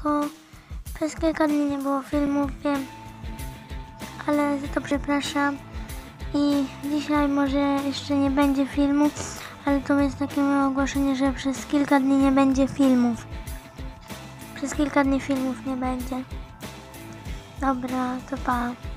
tylko przez kilka dni nie było filmów, wiem, ale za to przepraszam. I dzisiaj może jeszcze nie będzie filmu, ale to jest takie małe ogłoszenie, że przez kilka dni nie będzie filmów. Przez kilka dni filmów nie będzie. Dobra, to pa.